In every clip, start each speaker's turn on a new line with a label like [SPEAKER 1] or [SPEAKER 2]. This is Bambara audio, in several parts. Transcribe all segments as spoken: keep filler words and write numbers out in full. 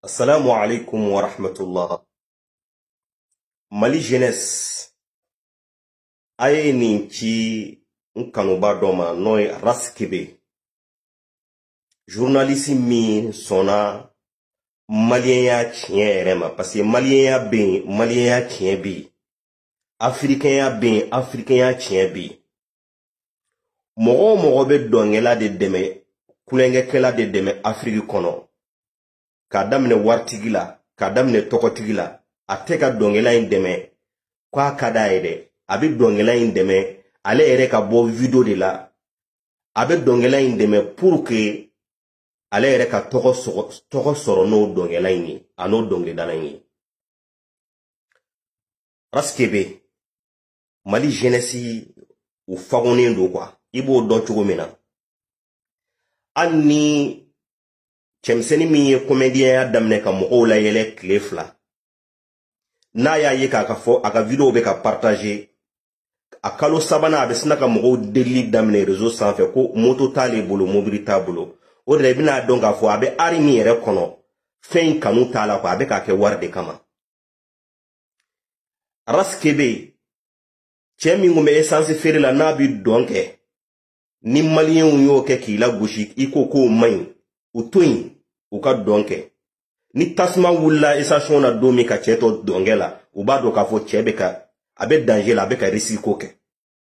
[SPEAKER 1] Assalamu alaikum wa rahmatullah. Mali jeunesse aye ninki nkanuba doma noy raskebe. Journaliste mi sona malien ya tien rema parce que malien ya ben malien ya tien bi. Africain ya ben africain ya tien bi. Mogo mogo be dongela de deme kulenge kela de deme Afrique kono. Kadamne wartigila, kadamne tokotigila, ateka dongela indeme, kwa kada ede, abe dongela indeme, ale ere ka bo video de la, abe dongela indeme pour que ale ere ka toko soro, toko soro no dongela ini, ano dongle dana ini. Raskebe, Mali jeunesse ou fagone ndo kwa, ibo don chugo mena. Ani Chemseni mi ye komedien ya damne ka moko la yele klefla. Na ya ye ka ka fo aka video be ka partager. Akalo sabana abesina ka moko deli damne réseau sans fait ko moto tale bolo mobili ta bolo. O de bina donc ka fo abe ari mi yere kono. Fen kanu tala ko abe ka ke warde kama. Raskebe chemi ngume essence fere la nabi donke. Ni malien yo ke ki la gushi iko ko main. Utoin uka donke ni tasma wula esation na domi ka cheto dongela uba do ka fo chebe ka abe danger la abe ka risiko ke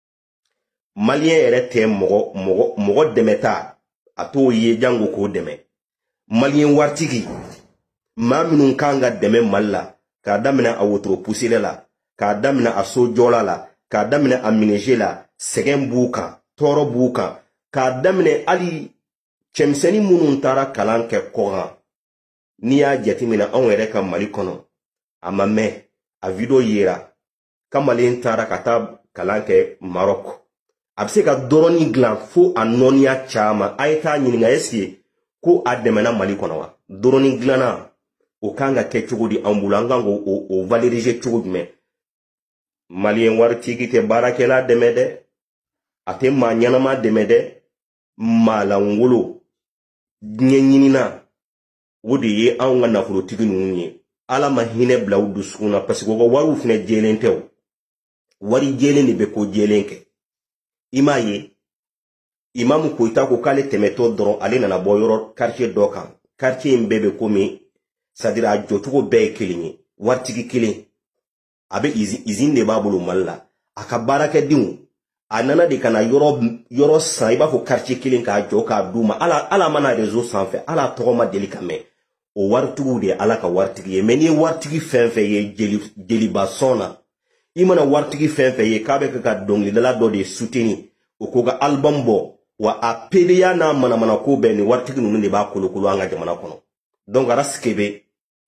[SPEAKER 1] malien ere te mogo mogo mogo demeta ato ye jango ko deme malien wartigi maminun kanga deme malla ka damina awotro pusile la ka damina aso jola la ka damina amineje la segen buka toro buka ka damina ali Chemseni munun tara kalan ke koran ni ya jatimina an were ka Mali kono ama me a video yera ka Mali tara kata kalan ke Maroc abse ka doroni glan fo anonia chama ayta nyininga eski ko ademena Mali kono wa doroni glana o kanga ke chugudi ambulanga ngo o, o valoriser chugudme Malien wartigi te barakela demede ate ma nyanama demede malangolo nyenyinina wodi ye an ga nafolo tigi nunye ala ma hine bla udusuna parce que go waru fune jelen tew wari jelen ni be ko jelen ke imaye imamu ko ita ko kale temeto doron ale na bo yoro quartier dokan quartier mbebe ko mi sadira jotugo be kelinyi wartigi kelin abe izi izinde babulu malla akabara ke dimu anana de kana yoro yoro san iba fo quartier kilin ka jo ka duma ala ala mana réseau sans fait ala togoma delikame o wartugu de ala ka wartigi ye meni wartigi fenfe ye jeli jeli basona imana wartigi fenfe ye kabe ka dongli dala do de souteni o ko ga album bo wa apelia na mana mana ko be ni wartigi nunu de ba kolo kolo anga jamana kono donc raskebe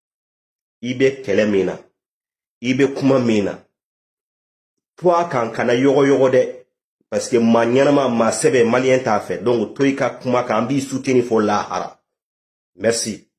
[SPEAKER 1] ibe kelemina ibe kuma mina toi kan kana yogo yogo de parce que ma nyanama ma sebe malien ta fait donc toi ka kuma ka ambi soutenir fo la hara merci.